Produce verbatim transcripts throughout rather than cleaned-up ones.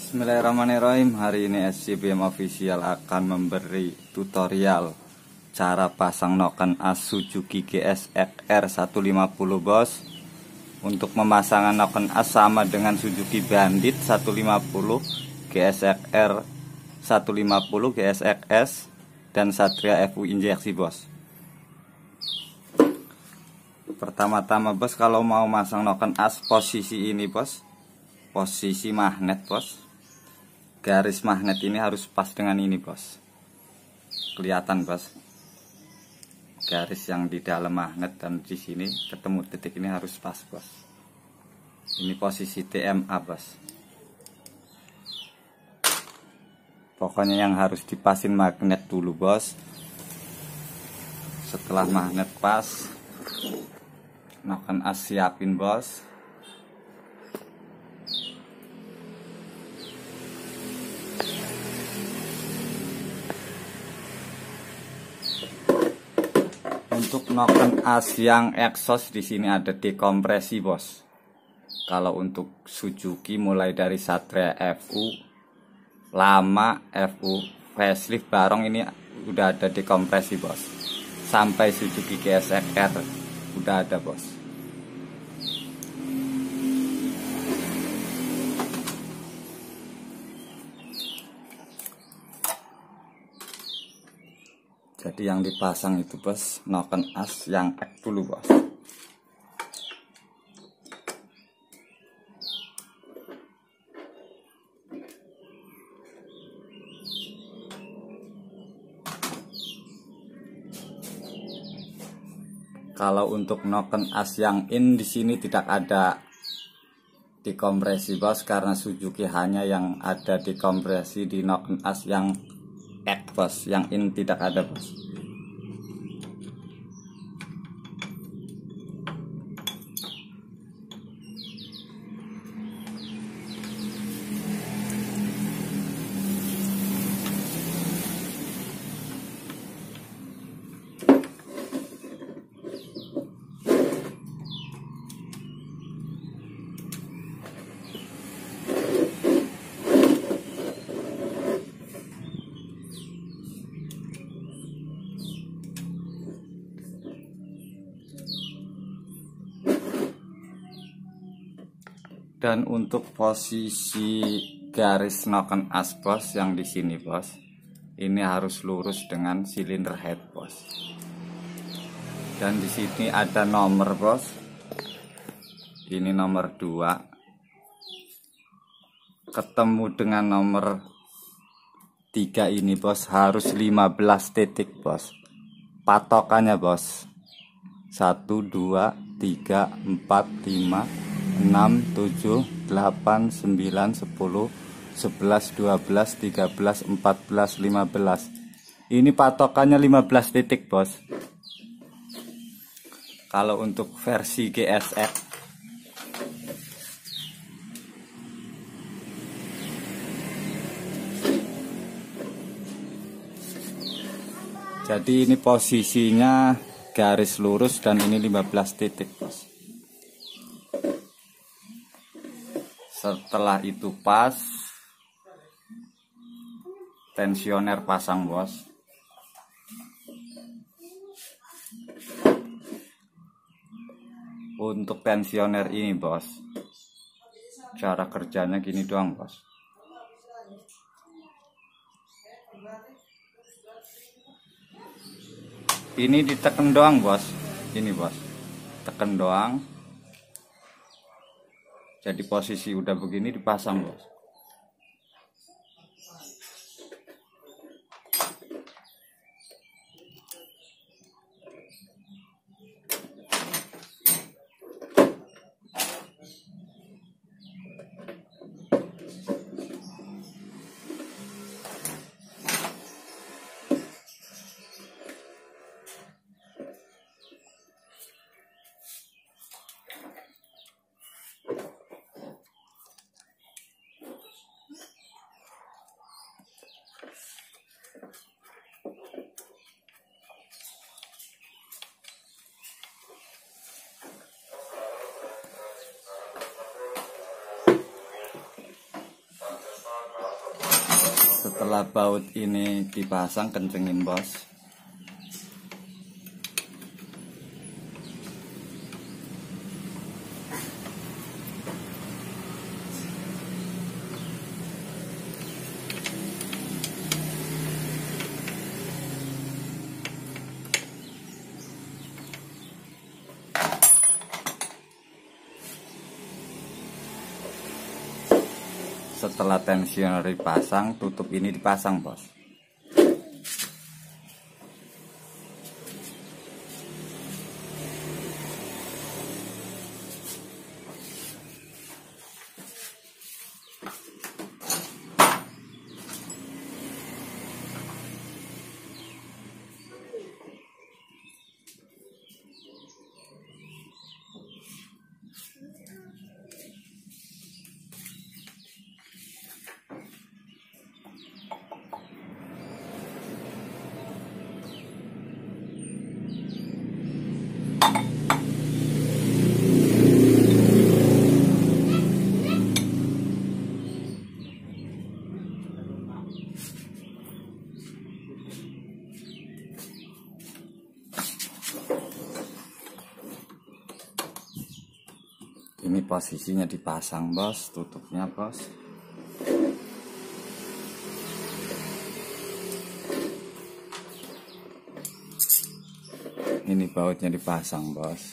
Bismillahirrahmanirrahim. Hari ini S C B M Official akan memberi tutorial cara pasang noken as Suzuki G S X R seratus lima puluh bos. Untuk pemasangan noken as sama dengan Suzuki Bandit seratus lima puluh, G S X R seratus lima puluh, G S X S, dan Satria F U injeksi bos. Pertama-tama bos, kalau mau masang noken as, posisi ini bos, posisi magnet bos, garis magnet ini harus pas dengan ini bos. Kelihatan bos, garis yang di dalam magnet dan di sini ketemu titik ini harus pas bos. Ini posisi T M A bos. Pokoknya yang harus dipasin magnet dulu bos. Setelah magnet pas, noken as siapin bos. Untuk noken as yang exhaust di sini ada dekompresi bos. Kalau untuk Suzuki mulai dari Satria F U, Lama, F U, Facelift, Barong ini udah ada dekompresi bos. Sampai Suzuki G S X R udah ada bos. Jadi yang dipasang itu bos, noken as yang X dulu bos. Kalau untuk noken as yang in di sini tidak ada dekompresi bos, karena Suzuki hanya yang ada dekompresi di noken as yang X bos, yang in tidak ada bos. Dan untuk posisi garis noken as bos yang di sini bos, ini harus lurus dengan silinder head bos. Dan di sini ada nomor bos. Ini nomor dua. Ketemu dengan nomor tiga ini bos, harus lima belas titik bos. Patokannya bos. satu, dua, tiga, empat, lima, enam, tujuh, delapan, sembilan, sepuluh, sebelas, dua belas, tiga belas, empat belas, lima belas. Ini patokannya lima belas titik bos. Kalau untuk versi G S X, jadi ini posisinya garis lurus dan ini lima belas titik bos. Setelah itu pas, tensioner pasang bos. Untuk tensioner ini bos, cara kerjanya gini doang bos. Ini ditekan doang bos, ini bos, tekan doang. Jadi posisi udah begini dipasang bos. Setelah baut ini dipasang, kencengin bos. Setelah tensioner dipasang, tutup ini dipasang bos. Ini posisinya dipasang bos, tutupnya bos. Ini bautnya dipasang bos.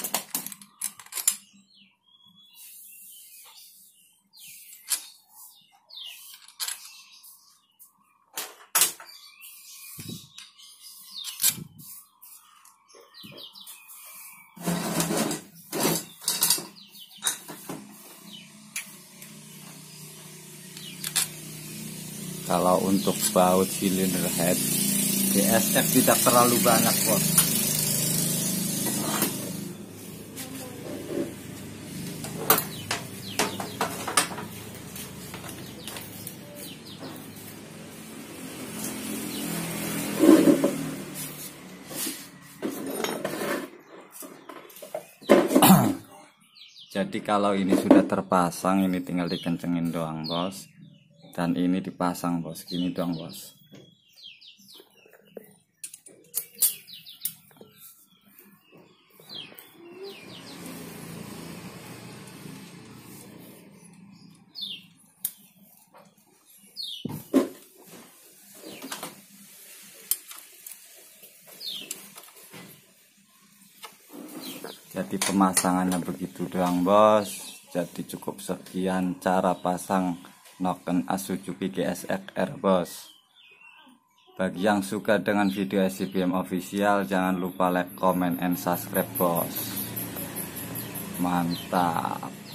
Kalau untuk baut silinder head G S F tidak terlalu banyak bos. Jadi kalau ini sudah terpasang, ini tinggal dikencengin doang bos. Dan ini dipasang bos, gini doang bos. Jadi pemasangannya begitu doang bos. Jadi cukup sekian cara pasang noken Suzuki G S X R bos. Bagi yang suka dengan video S C B M official, jangan lupa like, comment, and subscribe bos. Mantap.